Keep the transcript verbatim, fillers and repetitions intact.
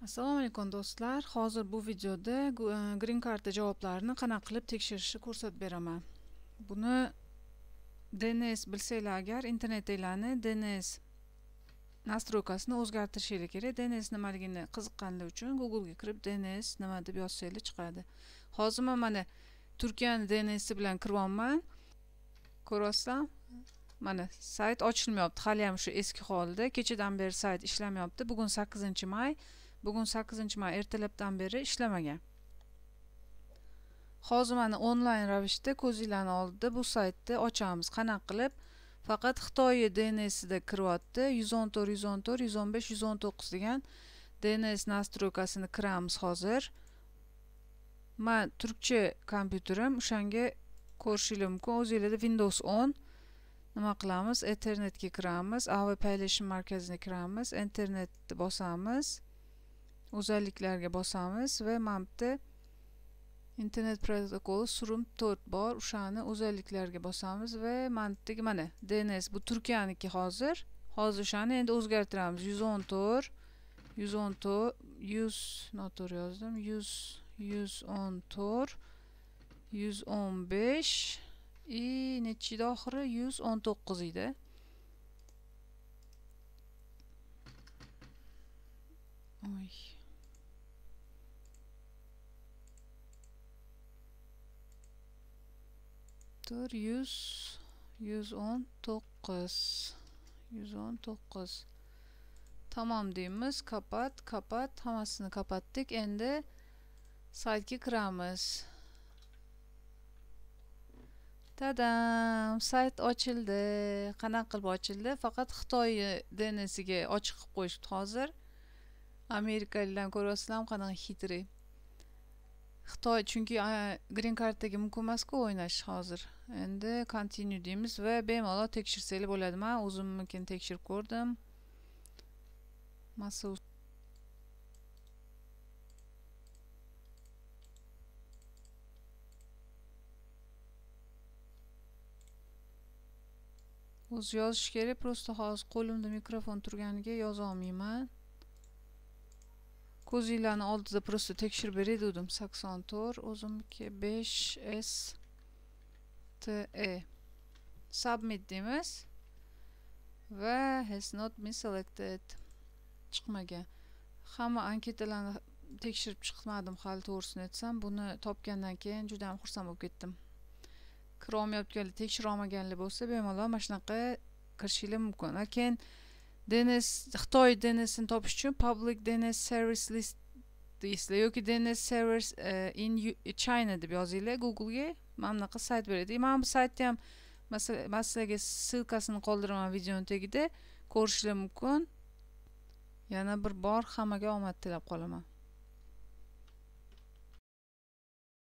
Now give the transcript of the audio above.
Assalomu alaykum do'stlar. Hozir bu videoda Green Card javoblarini qanaqa qilib tekshirishni ko'rsatib beraman. Buni D N S bilsanglar agar internetdagilani D N S nastroykasini o'zgartirishingiz kerak. D N S nimaligini qiziqqanlar uchun Google ga kirib D N S nima deb yozsanglar chiqadi. Hozir men mana Turkiyaning D N S bilan kiryapman. Ko'rasizlar? Mana sayt ochilmayapti. Hali ham shu eski holida. Kechadan beri sayt ishlamayapti. Bugun sakkizinchi may. Bugun sakkizinchi may ertalabdan beri ishlamagan. Hozir mana onlayn ravishda ko'zinglarning oldida bu saytni ochamiz. Qanaqa qilib? Faqat Xitoy D N S da kiryapti. yuz o'n to'rt, yuz o'n to'rt, yuz o'n besh, yuz o'n to'qqiz degan D N S nastroykasini kiramiz hozir. Men turkcha kompyuterim, o'shanga ko'rishingiz mumkin. O'zingizda Windows o'n. Nima qilamiz? Internetga kiramiz, A V paylaşım markaziga kiramiz, internetni bosamiz, o'zalliklarga bosamiz va mana bu yerda internet protokoli surum to'rt bor, o'shani o'zalliklarga bosamiz va mana bu mana D N S bu Turkiyaniki hozir. Hozir o'shani endi o'zgartiramiz. yuz o'n to'rt, yuz o'n to'rt, yuz noto'g'ri yozdim. yuz, yuz o'n to'rt, yuz o'n besh i nechida oxiri yuz o'n to'qqiz edi. Oy. Dur yuz, yuz o'n to'qqiz, yuz o'n to'qqiz. Tamam deymiz. Kapat, kapat. Hammasini kapatdik. Endi saytga kiramiz. Tadam, sayt ochildi. Qanaqa qilib ochildi? Faqat Xitoy D N S ga ochiq qilib qo'yishibdi hozir. Amerikaliklarni ko'ryapsizlarmi qanaqa xitri. Xitoy chunki Green Card'dagi mumkin emas-ku o'ynash hozir. Endi continue deymiz va bemalol tekshirsanglar bo'ladi. Men o'zimnikini tekshirib ko'rdim. Masa o'z yozish kerak, prosta hozir qo'limda mikrofon turganiga yoza olmayman. Ko'zinglarning oldida prosta tekshirib beray dedim. sakson to'rt, o'zimniki besh S T E. Submit deymiz. Va has not been selected. Chiqmagan. Hamma anketalarni tekshirib chiqmadim hali to'g'risini aytsam. Buni topgandan keyin juda ham xursand bo'lib ketdim. Kira olmayotganlar, tekshira olmaganlar bo'lsa, bemalol mana shunaqa kirishinglar mumkin. Keyin D N S Xitoy D N S ni topish uchun public D N S service list deysizlar yoki D N S servers uh, in China deb yozinglar Google ga. Mana bunaqa sayt beradi. Mana bu saytni ham masalan ssilkasini qoldiraman videoning tagida ko'rishinglar mumkin. Yana bir bor hammaga omad tilab qolaman.